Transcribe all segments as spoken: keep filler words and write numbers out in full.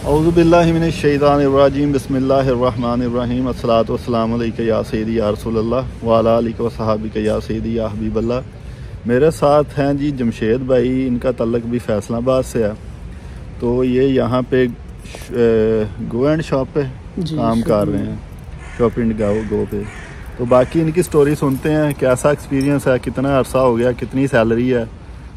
औज़ुबिल्लाहिमिनश्शैतानिर्रजीम बिस्मिल्लाहिर्रहमानिर्रहीम अस्सलातु वस्सलामु अलैका या सय्यदी या रसूलल्लाह व अला आलिका व सहाबिका या सय्यदी या हबीबल्लाह। मेरे साथ हैं जी जमशेद भाई, इनका तल्लक भी फैसलाबाद से है। तो ये यहाँ पे गो एंड शॉप पे काम कर रहे हैं, शॉपिंग गाओ गो पे। तो बाकी इनकी स्टोरी सुनते हैं, कैसा एक्सपीरियंस है, कितना अरसा हो गया, कितनी सैलरी है।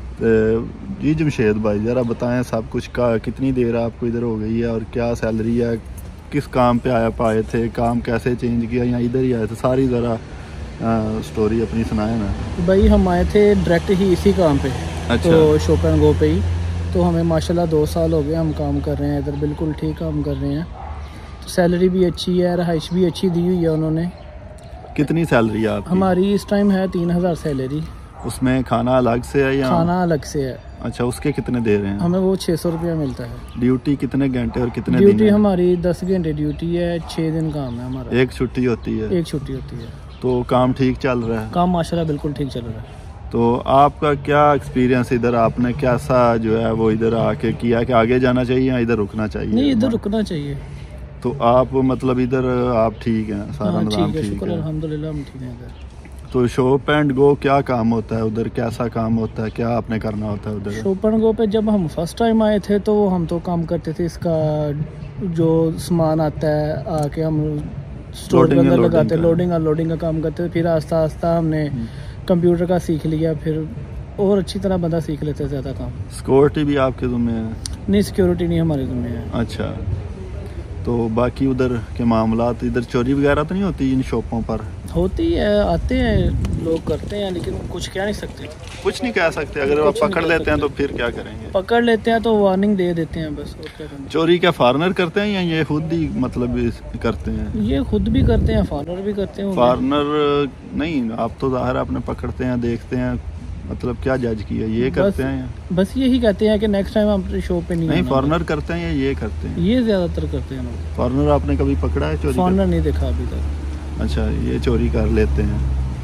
जी जमशेद भाई ज़रा बताएं सब कुछ का, कितनी देर आपको इधर हो गई है और क्या सैलरी है, किस काम पे आया पाए थे, काम कैसे चेंज किया या इधर ही आए थे, सारी ज़रा स्टोरी अपनी सुनाए ना। भाई हम आए थे डायरेक्ट ही इसी काम पे। अच्छा। तो शॉप एंड गो पे ही तो हमें माशाल्लाह दो साल हो गए हम काम कर रहे हैं इधर, बिल्कुल ठीक काम कर रहे हैं। तो सैलरी भी अच्छी है, रहाइश भी अच्छी दी हुई है उन्होंने। कितनी सैलरी है आपकी? हमारी इस टाइम है तीन हज़ार सैलरी। उसमें खाना अलग से है या? खाना अलग से है। अच्छा, उसके कितने दे रहे हैं? हमें वो छः सौ रुपया मिलता है। ड्यूटी कितने घंटे और कितने ड्यूटी दिन? हमारी दस घंटे ड्यूटी है, छः दिन काम है हमारा। एक छुट्टी होती है? एक छुट्टी होती है। तो काम ठीक चल रहा है? काम माशाल्लाह बिल्कुल ठीक चल रहा है। तो आपका क्या एक्सपीरियंस इधर, आपने कैसा जो है वो इधर आके किया कि आगे जाना चाहिए या इधर रुकना चाहिए? नहीं, इधर रुकना चाहिए। तो आप मतलब इधर आप ठीक हैं, सारा निज़ाम ठीक है? शुक्र अल्हम्दुलिल्लाह हम ठीक हैं इधर। तो शॉप एंड गो क्या काम होता है उधर, कैसा काम होता है, क्या आपने करना होता है उधर? शॉप एंड गो पे जब हम फर्स्ट टाइम आए थे तो हम तो काम करते थे, इसका जो सामान आता है आके हम स्टोर के अंदर लगाते, लोडिंग अनलोडिंग का काम करते थे। फिर आस्ता आस्ता हमने कंप्यूटर का सीख लिया, फिर और अच्छी तरह बंदा सीख लेते थे ज़्यादा काम। सिक्योरिटी भी आपके ज़िम्मे है? नहीं, सिक्योरिटी नहीं हमारे ज़िम्मे है। अच्छा, तो बाकी उधर के मामलात, इधर चोरी वगैरह तो नहीं होती इन शॉपों पर? होती है, आते हैं लोग करते हैं, लेकिन कुछ कह नहीं सकते। कुछ नहीं कह सकते, अगर आप पकड़ लेते हैं तो फिर क्या करेंगे? पकड़ लेते हैं तो वार्निंग दे देते हैं बस, और क्या करना। चोरी क्या फॉरेनर करते हैं या ये खुद ही मतलब करते हैं? ये खुद भी करते हैं, फॉरेनर भी करते हैं। फॉरेनर नहीं, आप तो ज़ाहिर आपने पकड़ते हैं, देखते हैं, मतलब क्या जज किया, ये करते हैं या? बस यही कहते हैं कि नेक्स्ट टाइम हम अपने शॉप पे नहीं। नहीं, फॉरेनर करते हैं या ये करते हैं? ये ज़्यादातर करते हैं लोग। फॉरेनर आपने कभी पकड़ा है चोरी? फॉरेनर नहीं देखा अभी तक। अच्छा, ये चोरी कर लेते हैं।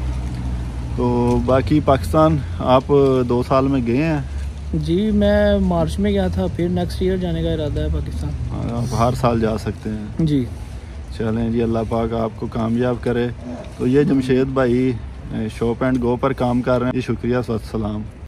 तो बाकी पाकिस्तान आप दो साल में गए हैं? जी मैं मार्च में गया था, फिर नेक्स्ट ईयर जाने का इरादा है पाकिस्तान। आप हर साल जा सकते हैं? जी। चलें जी, अल्लाह पाक आपको कामयाब करे। तो ये जमशेद भाई शॉप एंड गो पर काम कर रहे हैं जी, शुक्रिया, सलाम।